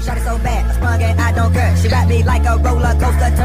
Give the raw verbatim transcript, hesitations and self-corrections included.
Shot it so bad, I sprung it, I don't care. She ride me like a roller coaster.